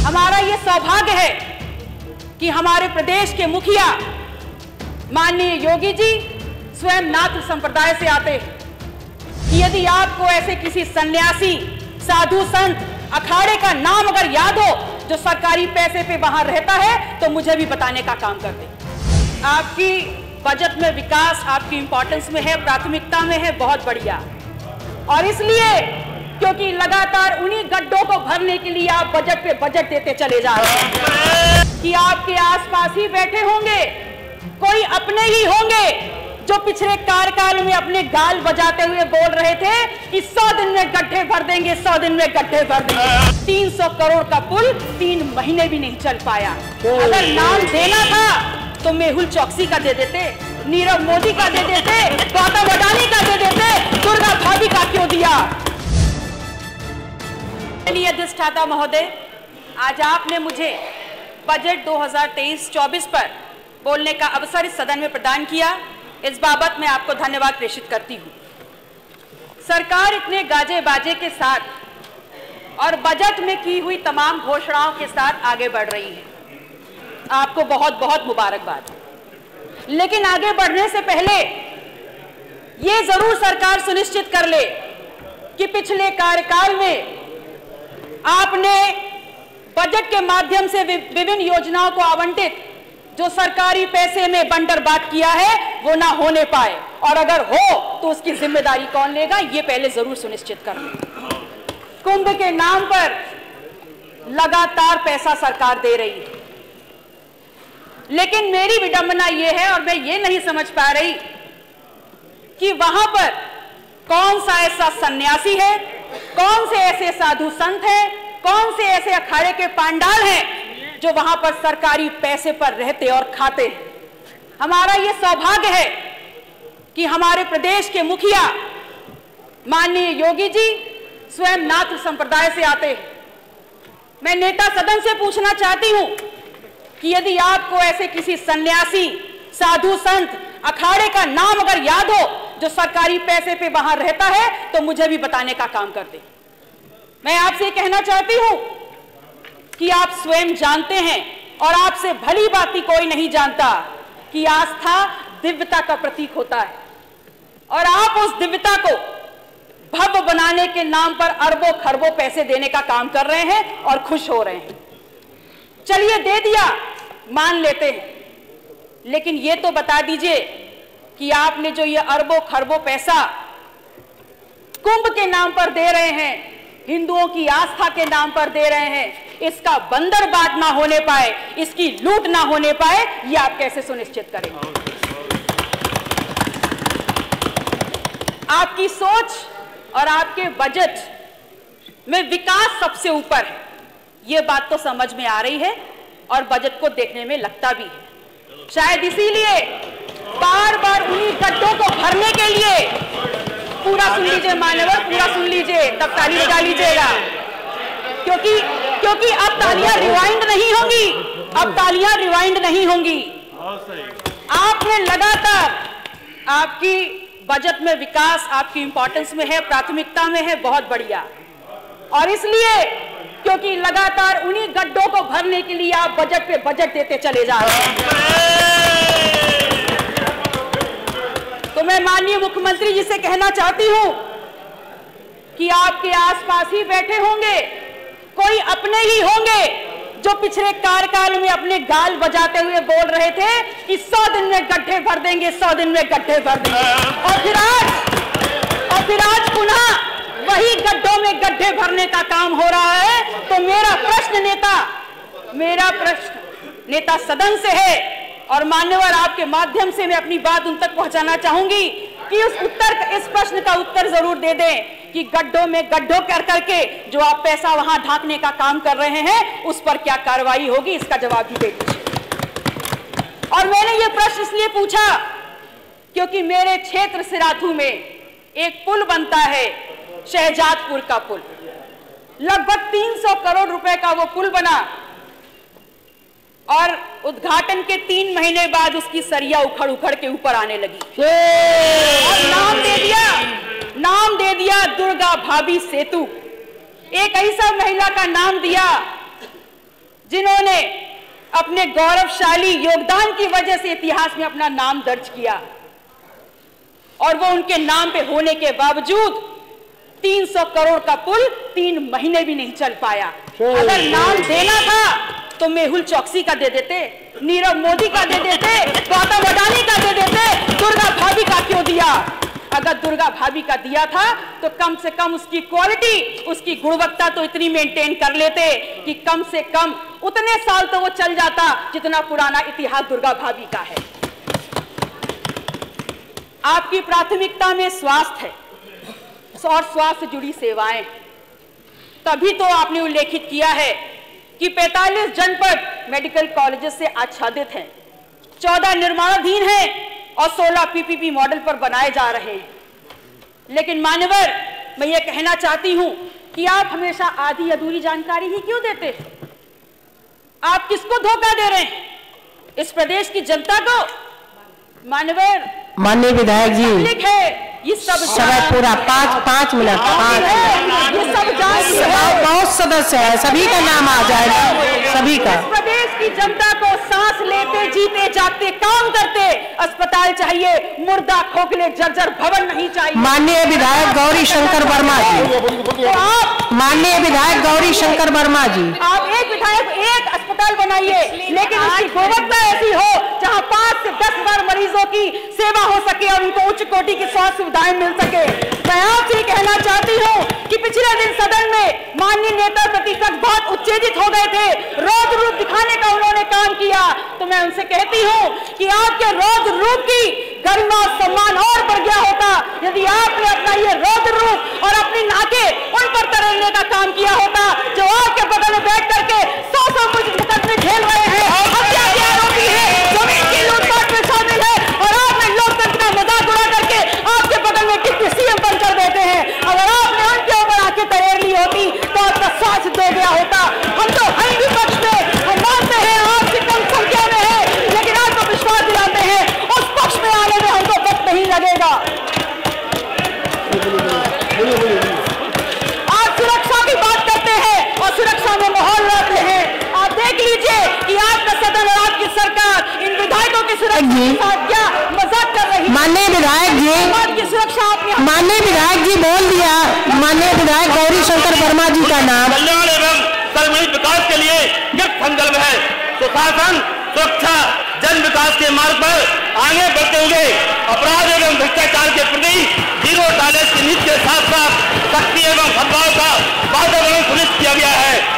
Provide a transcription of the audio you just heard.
हमारा ये सौभाग्य है कि हमारे प्रदेश के मुखिया माननीय योगी जी स्वयं नाथ संप्रदाय से आते हैं कि यदि आपको ऐसे किसी सन्यासी, साधु, संत, अखाड़े का नाम अगर याद हो जो सरकारी पैसे पे वहां रहता है तो मुझे भी बताने का काम कर दे। आपकी बजट में विकास आपकी इंपॉर्टेंस में है, प्राथमिकता में है, बहुत बढ़िया। और इसलिए क्योंकि लगातार उन्हीं गड्ढों को भरने के लिए आप बजट पे बजट देते चले जा रहे हैं कि आपके आसपास ही बैठे होंगे कोई अपने ही होंगे जो पिछले कार्यकाल में अपने गाल बजाते हुए बोल रहे थे कि 100 दिन में गड्ढे भर देंगे, 100 दिन में गड्ढे भर देंगे। 300 करोड़ का पुल 3 महीने भी नहीं चल पाया। अगर नाम देना था तो मेहुल चौकसी का दे देते, नीरव मोदी का दे देते, गौतम अडानी का दे देते, दुर्गा भाभी का क्यों दिया? अधिष्ठाता महोदय, आज आपने मुझे बजट 2023-24 पर बोलने का अवसर इस सदन में प्रदान किया, इस बाबत मैं आपको धन्यवाद प्रेषित करती हूँ। सरकार इतने गाजे बाजे के साथ और बजट में की हुई तमाम घोषणाओं के साथ आगे बढ़ रही है, आपको बहुत बहुत मुबारकबाद। लेकिन आगे बढ़ने से पहले ये जरूर सरकार सुनिश्चित कर ले कि पिछले कार्यकाल में आपने बजट के माध्यम से विभिन्न योजनाओं को आवंटित जो सरकारी पैसे में बंटरबांट किया है वो ना होने पाए, और अगर हो तो उसकी जिम्मेदारी कौन लेगा, ये पहले जरूर सुनिश्चित कर ले। कुंभ के नाम पर लगातार पैसा सरकार दे रही है, लेकिन मेरी विडंबना ये है और मैं ये नहीं समझ पा रही कि वहां पर कौन सा ऐसा सन्यासी है, कौन से ऐसे साधु संत हैं, कौन से ऐसे अखाड़े के पांडाल हैं जो वहां पर सरकारी पैसे पर रहते और खाते हैं। हमारा ये सौभाग्य है कि हमारे प्रदेश के मुखिया माननीय योगी जी स्वयं नाथ संप्रदाय से आते हैं। मैं नेता सदन से पूछना चाहती हूं कि यदि आपको ऐसे किसी सन्यासी, साधु, संत, अखाड़े का नाम अगर याद हो जो सरकारी पैसे पे वहां रहता है तो मुझे भी बताने का काम कर दे। मैं आपसे कहना चाहती हूं कि आप स्वयं जानते हैं और आपसे भली भांति कोई नहीं जानता कि आस्था दिव्यता का प्रतीक होता है, और आप उस दिव्यता को भव्य बनाने के नाम पर अरबों खरबों पैसे देने का काम कर रहे हैं और खुश हो रहे हैं। चलिए दे दिया, मान लेते हैं, लेकिन ये तो बता दीजिए कि आपने जो ये अरबों खरबों पैसा कुंभ के नाम पर दे रहे हैं, हिंदुओं की आस्था के नाम पर दे रहे हैं, इसका बंदरबांट ना होने पाए, इसकी लूट ना होने पाए, ये आप कैसे सुनिश्चित करेंगे? आपकी सोच और आपके बजट में विकास सबसे ऊपर है, ये बात तो समझ में आ रही है और बजट को देखने में लगता भी है। शायद इसीलिए बार बार उन्हीं गड्ढों को भरने के लिए, पूरा सुन लीजिए मान्यवर, पूरा सुन लीजिए, तब ताली बजा लीजिएगा, क्योंकि अब तालियां रिवाइंड नहीं होंगी, अब तालियां रिवाइंड नहीं होंगी। आपने लगातार, आपकी बजट में विकास आपकी इंपॉर्टेंस में है, प्राथमिकता में है, बहुत बढ़िया। और इसलिए क्योंकि लगातार उन्हीं गड्ढों को भरने के लिए आप बजट पे बजट देते चले जा रहे हैं। तो मैं माननीय मुख्यमंत्री जी से कहना चाहती हूं कि आपके आसपास ही बैठे होंगे कोई अपने ही होंगे जो पिछले कार्यकाल में अपने गाल बजाते हुए बोल रहे थे कि 100 दिन में गड्ढे भर देंगे, 100 दिन में गड्ढे भर देंगे, और फिर आज पुनः वही गड्ढों में गड्ढे भरने का काम हो रहा है। तो मेरा प्रश्न नेता सदन से है, और मान्यवर आपके माध्यम से मैं अपनी बात उन तक पहुंचाना चाहूंगी कि इस प्रश्न का उत्तर जरूर दे दें कि गड्ढों में गड्ढों कर करके जो आप पैसा वहां ढांकने का काम कर रहे हैं उस पर क्या कार्रवाई होगी, इसका जवाब भी दे दीजिए। और मैंने ये प्रश्न इसलिए पूछा क्योंकि मेरे क्षेत्र सिराथू में एक पुल बनता है, शहजादपुर का पुल, लगभग 300 करोड़ रुपए का वो पुल बना, और उद्घाटन के 3 महीने बाद उसकी सरिया उखड़ उखड़ के ऊपर आने लगी, और नाम दे दिया दुर्गा भाभी सेतु। एक ऐसा महिला का नाम दिया अपने गौरवशाली योगदान की वजह से इतिहास में अपना नाम दर्ज किया, और वो उनके नाम पे होने के बावजूद 300 करोड़ का पुल 3 महीने भी नहीं चल पाया। अगर नाम देना था तो मेहुल चौकसी का दे देते, नीरव मोदी का दे देते, गौतम अडानी का दे देते, दुर्गा भाभी का क्यों दिया? अगर दुर्गा भाभी का दिया था तो कम से कम उसकी क्वालिटी, उसकी गुणवत्ता तो इतनी मेंटेन कर लेते कि कम से कम उतने साल तो वो चल जाता जितना पुराना इतिहास दुर्गा भाभी का है। आपकी प्राथमिकता में स्वास्थ्य है और स्वास्थ्य से जुड़ी सेवाएं, तभी तो आपने उल्लेखित किया है कि 45 जनपद मेडिकल कॉलेजेस से आच्छादित हैं, 14 निर्माणाधीन हैं और 16 पीपीपी मॉडल पर बनाए जा रहे हैं। लेकिन मान्यवर, मैं ये कहना चाहती हूं कि आप हमेशा आधी अधूरी जानकारी ही क्यों देते हैं? आप किसको धोखा दे रहे हैं? इस प्रदेश की जनता को? मान्यवर, माननीय विधायक जी, है ये सब समय पूरा 5 मिनट, ये सब बहुत सदस्य है, सभी का नाम आ जाएगा, सभी का। इस प्रदेश की जनता को सांस लेते जीते जागते काम करते अस्पताल चाहिए, मुर्दा खोखले जर्जर भवन नहीं चाहिए। माननीय विधायक गौरी शंकर वर्मा जी, तो आप माननीय विधायक गौरी शंकर वर्मा जी, आप एक विधायक एक अस्पताल बनाइए, लेकिन उसकी गुणवत्ता ऐसी हो जहां 5 से 10 बार मरीजों की सेवा हो सके और उनको उच्च कोटि की स्वास्थ्य सुविधाएं मिल सके। मैं आपसे कहना चाहती हूं कि पिछले दिन सदन में माननीय नेता प्रतिपक्ष बहुत उत्तेजित हो गए थे, रौद्र रूप दिखाने का उन्होंने काम किया, तो मैं उनसे कहती हूं कि आपके रौद्र रूप की गरिमा और सम्मान और बढ़ गया होता यदि आपने अपना ये रौद्र रूप और अपनी नाकें उन पर तरलने का काम किया होता जो आपके बगल में बैठ करके 100 मुकदमे झेल रहे हैं, हत्या के आरोपी है, जमीन की लूटपाट में शामिल है, और आपने लोकतंत्र का मजाक उड़ा करके आपके बगल में डिप्टी सीएम बनकर बैठे हैं। अगर आपने उनके ऊपर आंखें तैर ली होती तो आपका सांस दे गया होता। हम तो हैं विपक्ष में, हम मानते हैं आपकी कम संख्या में है, लेकिन आपको विश्वास दिलाते हैं उस पक्ष में आने में हमको वक्त नहीं लगेगा। आप सुरक्षा की बात करते हैं और सुरक्षा में माहौल रखते हैं। आप देख लीजिए कि आपका सदन और आपकी सरकार इन विधायकों की सुरक्षा के साथ क्या मजाक कर रही है। माननीय विधायक जी, की सुरक्षा आपने, माननीय विधायक जी बोल दिया, माननीय विधायक गौरी शंकर वर्मा जी का नाम। कल्याण एवं सर्वजनिक विकास के लिए युक्त संकल्प है। सुशासन, सुरक्षा, जन विकास के मार्ग पर आगे बढ़ते हुए अपराध एवं भ्रष्टाचार के प्रति जीरो टॉलरेंस की नीति के साथ साथ शक्ति एवं सद्भाव का वातावरण सुनिश्चित किया गया है।